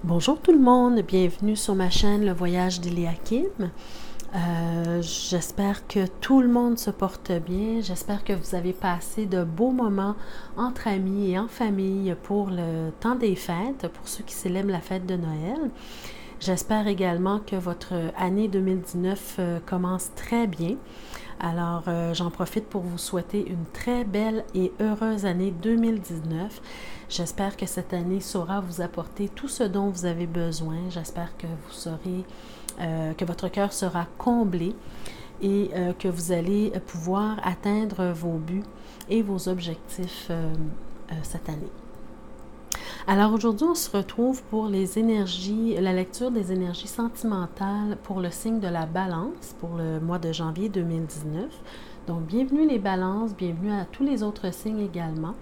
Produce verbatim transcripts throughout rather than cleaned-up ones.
Bonjour tout le monde, bienvenue sur ma chaîne Le Voyage d'Eliakim. Euh, j'espère que tout le monde se porte bien, j'espère que vous avez passé de beaux moments entre amis et en famille pour le temps des fêtes, pour ceux qui célèbrent la fête de Noël. J'espère également que votre année deux mille dix-neuf euh, commence très bien. Alors, euh, j'en profite pour vous souhaiter une très belle et heureuse année deux mille dix-neuf. J'espère que cette année saura vous apporter tout ce dont vous avez besoin. J'espère que vous saurez, euh, que votre cœur sera comblé et euh, que vous allez pouvoir atteindre vos buts et vos objectifs euh, euh, cette année. Alors aujourd'hui, on se retrouve pour les énergies, la lecture des énergies sentimentales pour le signe de la Balance pour le mois de janvier deux mille dix-neuf. Donc, bienvenue les balances, bienvenue à tous les autres signes également.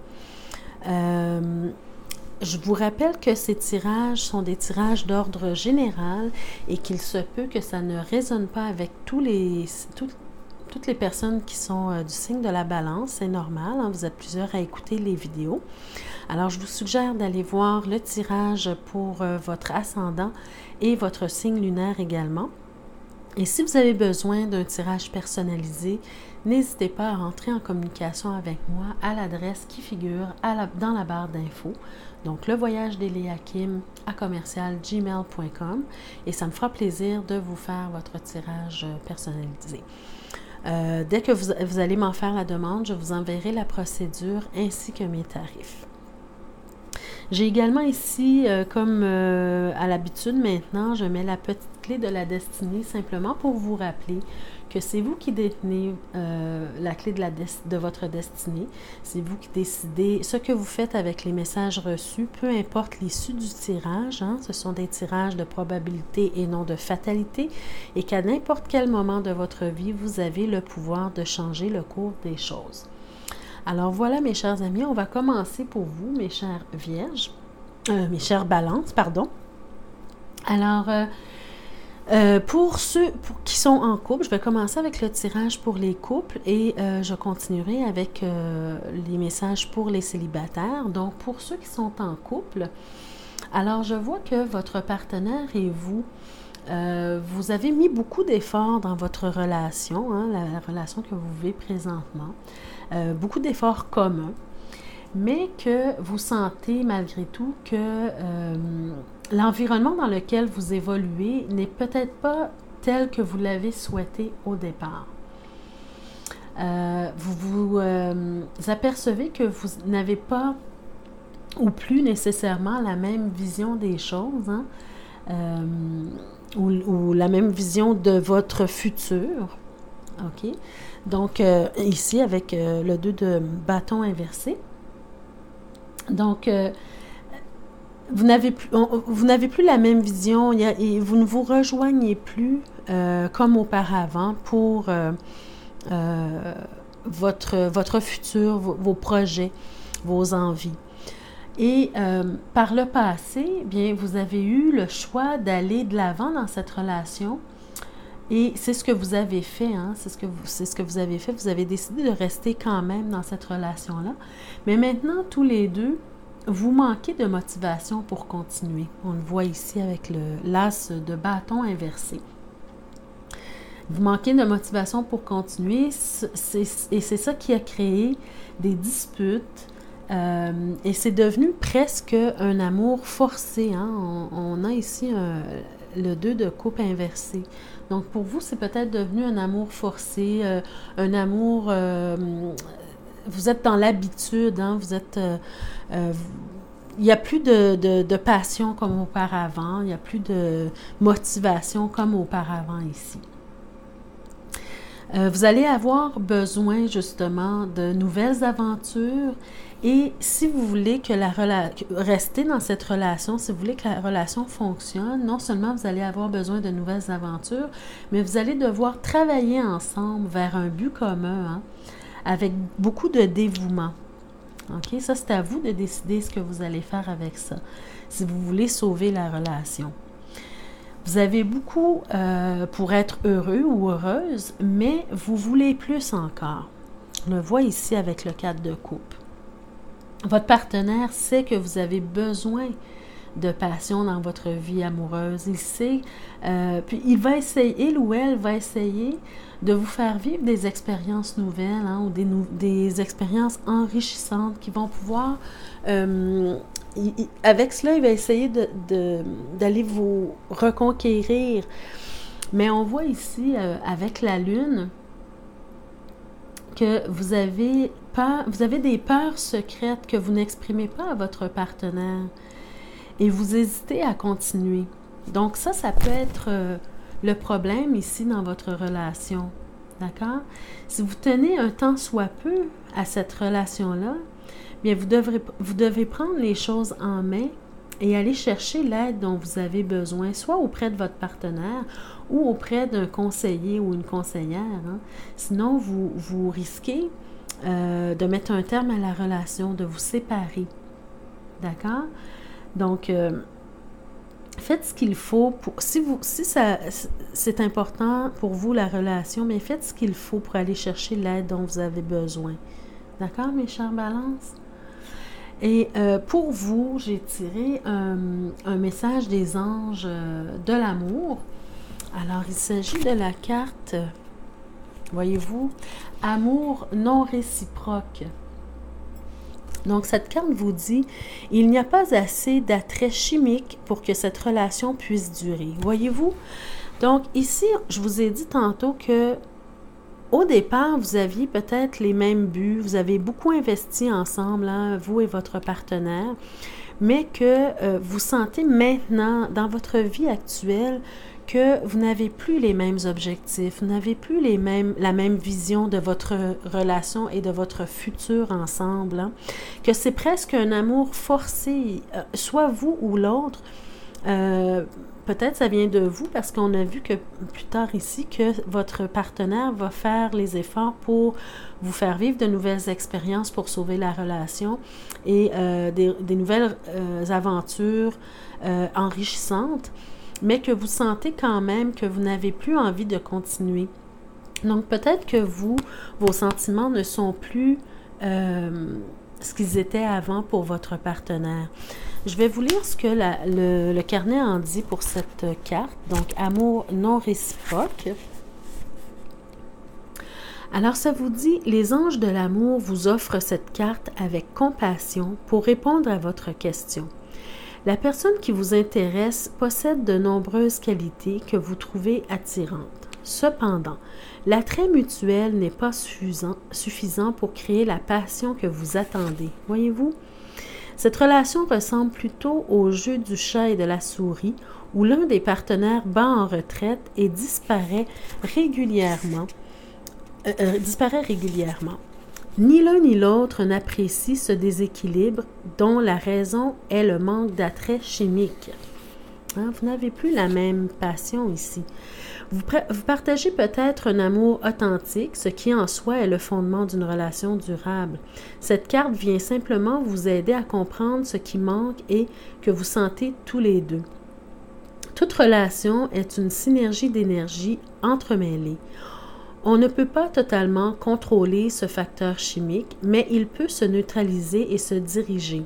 Euh, je vous rappelle que ces tirages sont des tirages d'ordre général et qu'il se peut que ça ne résonne pas avec tous les, tout, toutes les personnes qui sont euh, du signe de la Balance. C'est normal, hein, vous êtes plusieurs à écouter les vidéos. Alors, je vous suggère d'aller voir le tirage pour euh, votre ascendant et votre signe lunaire également. Et si vous avez besoin d'un tirage personnalisé, n'hésitez pas à rentrer en communication avec moi à l'adresse qui figure à la, dans la barre d'infos. Donc, le voyage d'Eliakim à commercial gmail point com et ça me fera plaisir de vous faire votre tirage personnalisé. Euh, dès que vous, vous allez m'en faire la demande, je vous enverrai la procédure ainsi que mes tarifs. J'ai également ici, euh, comme euh, à l'habitude maintenant, je mets la petite clé de la destinée simplement pour vous rappeler que c'est vous qui détenez euh, la clé de, la de votre destinée. C'est vous qui décidez ce que vous faites avec les messages reçus, peu importe l'issue du tirage. Hein, ce sont des tirages de probabilité et non de fatalité et qu'à n'importe quel moment de votre vie, vous avez le pouvoir de changer le cours des choses. Alors voilà mes chers amis, on va commencer pour vous, mes chères vierges, euh, mes chères balances, pardon. Alors, euh, euh, pour ceux pour, qui sont en couple, je vais commencer avec le tirage pour les couples et euh, je continuerai avec euh, les messages pour les célibataires. Donc, pour ceux qui sont en couple, alors je vois que votre partenaire et vous, euh, vous avez mis beaucoup d'efforts dans votre relation, hein, la, la relation que vous vivez présentement. Euh, beaucoup d'efforts communs, mais que vous sentez malgré tout que euh, l'environnement dans lequel vous évoluez n'est peut-être pas tel que vous l'avez souhaité au départ. Euh, vous vous euh, apercevez que vous n'avez pas ou plus nécessairement la même vision des choses, hein, euh, ou, ou la même vision de votre futur. OK? Donc, euh, ici, avec euh, le deux de bâton inversé. Donc, euh, vous n'avez plus, on, vous n'avez plus la même vision, il y a, et vous ne vous rejoignez plus euh, comme auparavant pour euh, euh, votre, votre futur, vos, vos projets, vos envies. Et euh, par le passé, bien, vous avez eu le choix d'aller de l'avant dans cette relation. Et c'est ce que vous avez fait, hein? c'est ce que vous, c'est ce que vous avez fait. Vous avez décidé de rester quand même dans cette relation-là. Mais maintenant, tous les deux, vous manquez de motivation pour continuer. On le voit ici avec le l'as de bâton inversé. Vous manquez de motivation pour continuer c'est, et c'est ça qui a créé des disputes. Euh, et c'est devenu presque un amour forcé. Hein? On, on a ici un, le deux de coupe inversé. Donc, pour vous, c'est peut-être devenu un amour forcé, euh, un amour... Euh, vous êtes dans l'habitude, hein, vous êtes... Euh, euh, il n'y a plus de, de, de passion comme auparavant, il n'y a plus de motivation comme auparavant ici. Euh, vous allez avoir besoin, justement, de nouvelles aventures. Et si vous voulez que la rela- rester dans cette relation, si vous voulez que la relation fonctionne, non seulement vous allez avoir besoin de nouvelles aventures, mais vous allez devoir travailler ensemble vers un but commun, hein, avec beaucoup de dévouement. OK? Ça, c'est à vous de décider ce que vous allez faire avec ça, si vous voulez sauver la relation. Vous avez beaucoup euh, pour être heureux ou heureuse, mais vous voulez plus encore. On le voit ici avec le quatre de coupe. Votre partenaire sait que vous avez besoin de passion dans votre vie amoureuse. Il sait, euh, puis il va essayer, il ou elle va essayer de vous faire vivre des expériences nouvelles, hein, ou des, nou des expériences enrichissantes qui vont pouvoir, euh, il, il, avec cela, il va essayer de, de, d'aller vous reconquérir. Mais on voit ici, euh, avec la Lune, que vous avez peur, vous avez des peurs secrètes que vous n'exprimez pas à votre partenaire et vous hésitez à continuer. Donc ça, ça peut être euh, le problème ici dans votre relation, d'accord? Si vous tenez un tant soit peu à cette relation-là, bien vous devrez, vous devez prendre les choses en main et aller chercher l'aide dont vous avez besoin, soit auprès de votre partenaire ou auprès d'un conseiller ou une conseillère. Hein. Sinon, vous, vous risquez euh, de mettre un terme à la relation, de vous séparer. D'accord? Donc, euh, faites ce qu'il faut. Pour, si vous, si ça, c'est important pour vous, la relation, mais faites ce qu'il faut pour aller chercher l'aide dont vous avez besoin. D'accord, mes chères balances? Et euh, pour vous, j'ai tiré un, un message des anges euh, de l'amour. Alors, il s'agit de la carte, voyez-vous, amour non réciproque. Donc, cette carte vous dit, il n'y a pas assez d'attrait chimique pour que cette relation puisse durer. Voyez-vous? Donc, ici, je vous ai dit tantôt que au départ, vous aviez peut-être les mêmes buts, vous avez beaucoup investi ensemble, hein, vous et votre partenaire, mais que euh, vous sentez maintenant, dans votre vie actuelle, que vous n'avez plus les mêmes objectifs, vous n'avez plus les mêmes, la même vision de votre relation et de votre futur ensemble, hein, que c'est presque un amour forcé, euh, soit vous ou l'autre. Euh, peut-être ça vient de vous parce qu'on a vu que plus tard ici que votre partenaire va faire les efforts pour vous faire vivre de nouvelles expériences pour sauver la relation et euh, des, des nouvelles euh, aventures euh, enrichissantes, mais que vous sentez quand même que vous n'avez plus envie de continuer. Donc peut-être que vous, vos sentiments ne sont plus euh, ce qu'ils étaient avant pour votre partenaire. Je vais vous lire ce que la, le, le carnet en dit pour cette carte. Donc, amour non réciproque. Alors, ça vous dit, les anges de l'amour vous offrent cette carte avec compassion pour répondre à votre question. La personne qui vous intéresse possède de nombreuses qualités que vous trouvez attirantes. Cependant, l'attrait mutuel n'est pas suffisant, suffisant pour créer la passion que vous attendez. Voyez-vous? Cette relation ressemble plutôt au jeu du chat et de la souris, où l'un des partenaires bat en retraite et disparaît régulièrement. Euh, euh, disparaît régulièrement. Ni l'un ni l'autre n'apprécie ce déséquilibre dont la raison est le manque d'attrait chimique. Hein, vous n'avez plus la même passion ici. Vous, vous partagez peut-être un amour authentique, ce qui en soi est le fondement d'une relation durable. Cette carte vient simplement vous aider à comprendre ce qui manque et que vous sentez tous les deux. Toute relation est une synergie d'énergie entremêlée. On ne peut pas totalement contrôler ce facteur chimique, mais il peut se neutraliser et se diriger.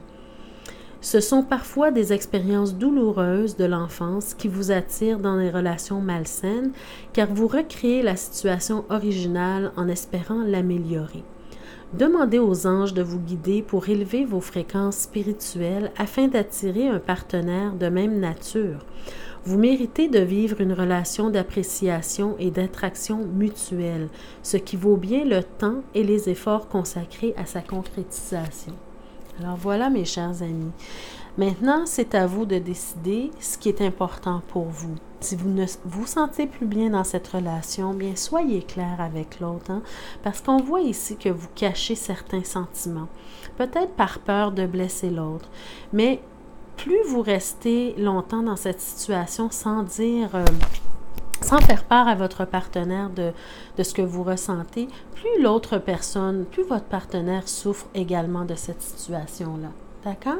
Ce sont parfois des expériences douloureuses de l'enfance qui vous attirent dans les relations malsaines, car vous recréez la situation originale en espérant l'améliorer. Demandez aux anges de vous guider pour élever vos fréquences spirituelles afin d'attirer un partenaire de même nature. Vous méritez de vivre une relation d'appréciation et d'attraction mutuelle, ce qui vaut bien le temps et les efforts consacrés à sa concrétisation. Alors voilà, mes chers amis. Maintenant, c'est à vous de décider ce qui est important pour vous. Si vous ne vous sentez plus bien dans cette relation, bien soyez clair avec l'autre, hein, parce qu'on voit ici que vous cachez certains sentiments, peut-être par peur de blesser l'autre, mais plus vous restez longtemps dans cette situation sans dire, euh, sans faire part à votre partenaire de, de ce que vous ressentez, plus l'autre personne, plus votre partenaire souffre également de cette situation-là. D'accord?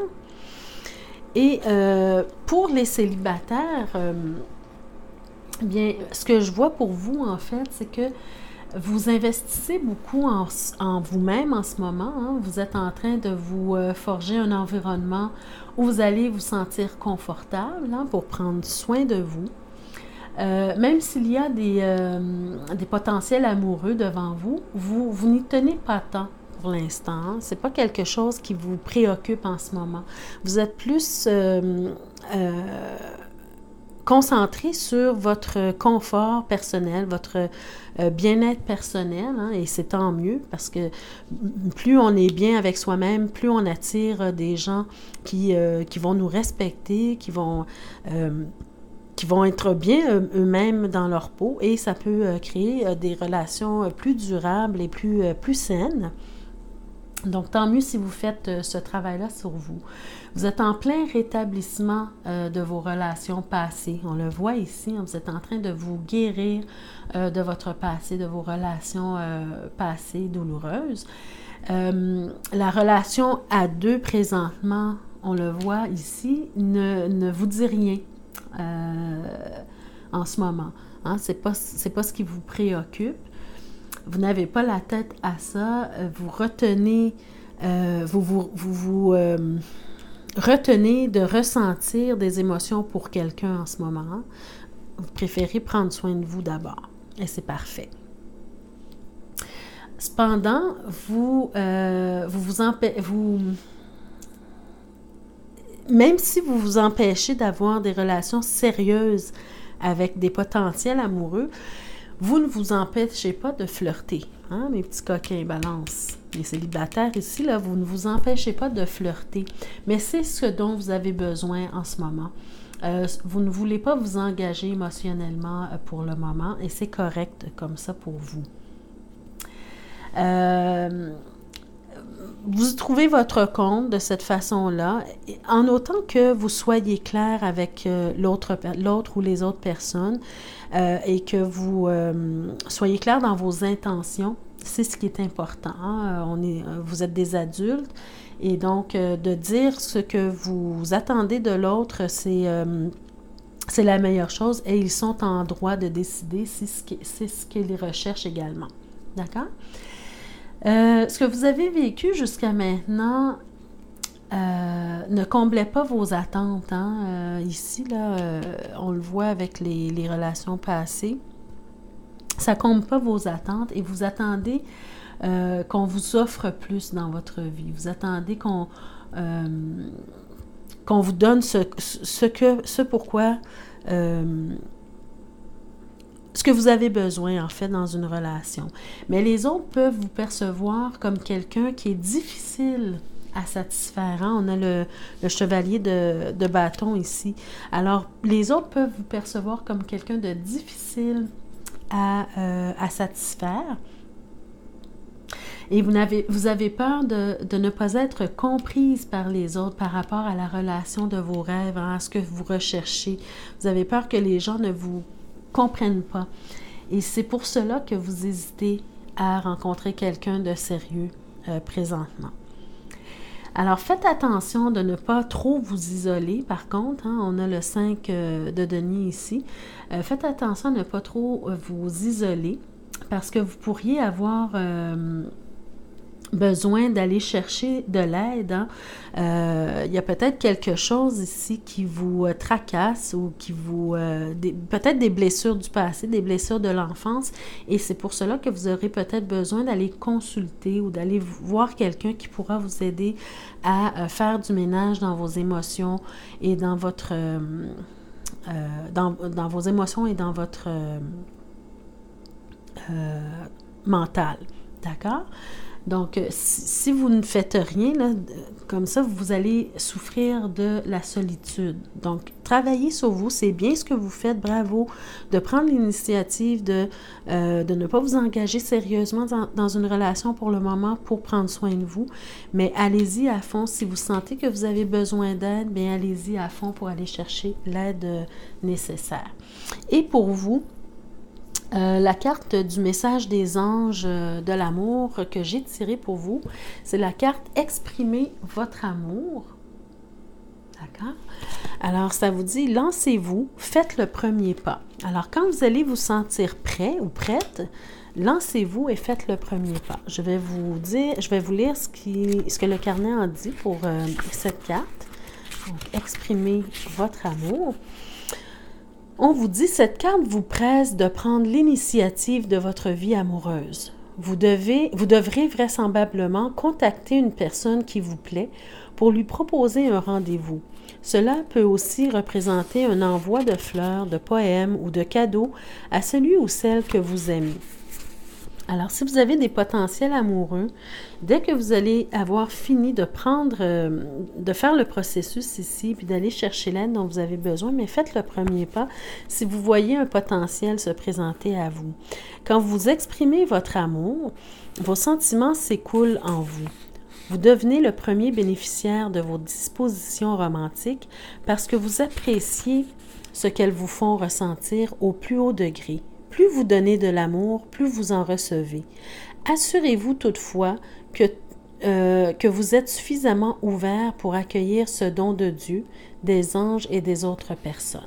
Et euh, pour les célibataires, euh, bien, ce que je vois pour vous, en fait, c'est que Vous investissez beaucoup en, en vous-même en ce moment. Hein? Vous êtes en train de vous euh, forger un environnement où vous allez vous sentir confortable, hein, pour prendre soin de vous. Euh, même s'il y a des, euh, des potentiels amoureux devant vous, vous, vous n'y tenez pas tant pour l'instant. Hein? Ce n'est pas quelque chose qui vous préoccupe en ce moment. Vous êtes plus euh, euh, concentré sur votre confort personnel, votre euh, bien-être personnel, hein? Et c'est tant mieux parce que plus on est bien avec soi-même, plus on attire des gens qui, euh, qui vont nous respecter, qui vont... Euh, qui vont être bien eux-mêmes dans leur peau et ça peut créer des relations plus durables et plus, plus saines. Donc, tant mieux si vous faites ce travail-là sur vous. Vous êtes en plein rétablissement de vos relations passées. On le voit ici, hein, vous êtes en train de vous guérir de votre passé, de vos relations passées douloureuses. Euh, la relation à deux présentement, on le voit ici, ne, ne vous dit rien. Euh, en ce moment. Hein? Ce n'est pas, c'est pas ce qui vous préoccupe. Vous n'avez pas la tête à ça. Vous retenez, euh, vous vous, vous, vous euh, retenez de ressentir des émotions pour quelqu'un en ce moment. Hein? Vous préférez prendre soin de vous d'abord. Et c'est parfait. Cependant, vous euh, vous, vous, empê- vous même si vous vous empêchez d'avoir des relations sérieuses avec des potentiels amoureux, vous ne vous empêchez pas de flirter. Hein, mes petits coquins balance. Les célibataires ici, là, vous ne vous empêchez pas de flirter. Mais c'est ce dont vous avez besoin en ce moment. Euh, vous ne voulez pas vous engager émotionnellement pour le moment et c'est correct comme ça pour vous. Euh... Vous trouvez votre compte de cette façon-là, en autant que vous soyez clair avec euh, l'autre, l'autre ou les autres personnes euh, et que vous euh, soyez clair dans vos intentions. C'est ce qui est important. Hein? On est, vous êtes des adultes et donc euh, de dire ce que vous attendez de l'autre, c'est, euh, c'est la meilleure chose et ils sont en droit de décider si c'est ce qu'ils recherchent également. D'accord? Euh, ce que vous avez vécu jusqu'à maintenant euh, ne comblait pas vos attentes. Hein? Euh, ici, là, euh, on le voit avec les, les relations passées. Ça ne comble pas vos attentes et vous attendez euh, qu'on vous offre plus dans votre vie. Vous attendez qu'on, euh, qu'on vous donne ce, ce, que, ce pourquoi... Euh, ce que vous avez besoin, en fait, dans une relation. Mais les autres peuvent vous percevoir comme quelqu'un qui est difficile à satisfaire. Hein? On a le, le chevalier de, de bâton ici. Alors, les autres peuvent vous percevoir comme quelqu'un de difficile à, euh, à satisfaire. Et vous avez, vous avez peur de, de ne pas être comprise par les autres par rapport à la relation de vos rêves, hein, à ce que vous recherchez. Vous avez peur que les gens ne vous comprennent pas. Et c'est pour cela que vous hésitez à rencontrer quelqu'un de sérieux euh, présentement. Alors, faites attention de ne pas trop vous isoler. Par contre, hein, on a le cinq euh, de denier ici. Euh, faites attention à ne pas trop euh, vous isoler parce que vous pourriez avoir... Euh, besoin d'aller chercher de l'aide. Hein. Euh, il y a peut-être quelque chose ici qui vous euh, tracasse ou qui vous... Euh, des, peut-être des blessures du passé, des blessures de l'enfance et c'est pour cela que vous aurez peut-être besoin d'aller consulter ou d'aller voir quelqu'un qui pourra vous aider à euh, faire du ménage dans vos émotions et dans votre... Euh, euh, dans, dans vos émotions et dans votre euh, euh, mental. D'accord? Donc, si vous ne faites rien, là, comme ça, vous allez souffrir de la solitude. Donc, travaillez sur vous, c'est bien ce que vous faites, bravo, de prendre l'initiative de, euh, de ne pas vous engager sérieusement dans, dans une relation pour le moment pour prendre soin de vous, mais allez-y à fond. Si vous sentez que vous avez besoin d'aide, bien allez-y à fond pour aller chercher l'aide nécessaire. Et pour vous, Euh, la carte du message des anges euh, de l'amour que j'ai tirée pour vous, c'est la carte « Exprimez votre amour ». D'accord? Alors, ça vous dit « Lancez-vous, faites le premier pas ». Alors, quand vous allez vous sentir prêt ou prête, lancez-vous et faites le premier pas. Je vais vous dire, je vais vous lire ce, qui, ce que le carnet en dit pour euh, cette carte. Donc, exprimez votre amour. On vous dit, cette carte vous presse de prendre l'initiative de votre vie amoureuse. Vous, devez, vous devrez vraisemblablement contacter une personne qui vous plaît pour lui proposer un rendez-vous. Cela peut aussi représenter un envoi de fleurs, de poèmes ou de cadeaux à celui ou celle que vous aimez. Alors, si vous avez des potentiels amoureux, dès que vous allez avoir fini de prendre, euh, de faire le processus ici, puis d'aller chercher l'aide dont vous avez besoin, mais faites le premier pas si vous voyez un potentiel se présenter à vous. Quand vous exprimez votre amour, vos sentiments s'écoulent en vous. Vous devenez le premier bénéficiaire de vos dispositions romantiques parce que vous appréciez ce qu'elles vous font ressentir au plus haut degré. Plus vous donnez de l'amour, plus vous en recevez. Assurez-vous toutefois que, euh, que vous êtes suffisamment ouvert pour accueillir ce don de Dieu, des anges et des autres personnes.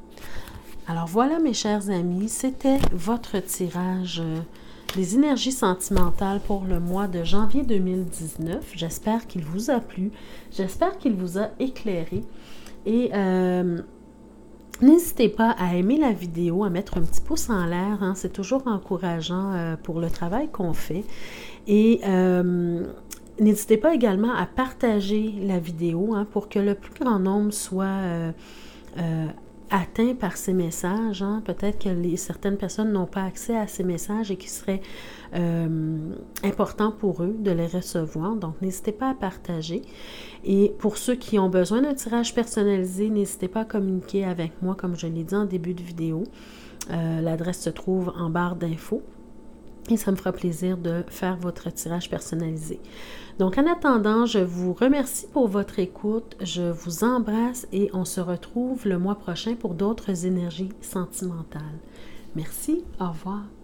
Alors voilà, mes chers amis, c'était votre tirage euh, des énergies sentimentales pour le mois de janvier deux mille dix-neuf. J'espère qu'il vous a plu, j'espère qu'il vous a éclairé et euh, n'hésitez pas à aimer la vidéo, à mettre un petit pouce en l'air, hein, c'est toujours encourageant euh, pour le travail qu'on fait. Et euh, n'hésitez pas également à partager la vidéo hein, pour que le plus grand nombre soit euh, euh, atteint par ces messages. Hein. Peut-être que les, certaines personnes n'ont pas accès à ces messages et qu'il serait euh, important pour eux de les recevoir. Donc, n'hésitez pas à partager. Et pour ceux qui ont besoin d'un tirage personnalisé, n'hésitez pas à communiquer avec moi, comme je l'ai dit en début de vidéo. Euh, l'adresse se trouve en barre d'infos. Et ça me fera plaisir de faire votre tirage personnalisé. Donc, en attendant, je vous remercie pour votre écoute. Je vous embrasse et on se retrouve le mois prochain pour d'autres énergies sentimentales. Merci, au revoir.